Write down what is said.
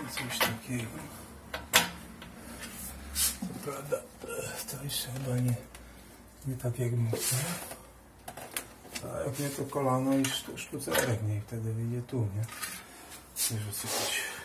coś takiego. Co prawda to jeszcze chyba nie tak jak mocno. A jak nie to kolano i sztucerek, niech wtedy wyjdzie tu, nie? Wiesz o co chodzi.